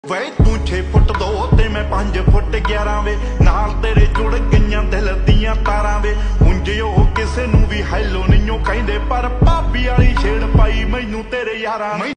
वे तू 6 फुट 2 ते मैं 5 फुट 11 वे नाल तेरे जुड़ गईयां दिल दियां तारां वे उंज ओ किसे नू भी हैलो नहीं ओ कहिंदे पर भाभी वाली छेड़ पाई मैनू तेरे यारां।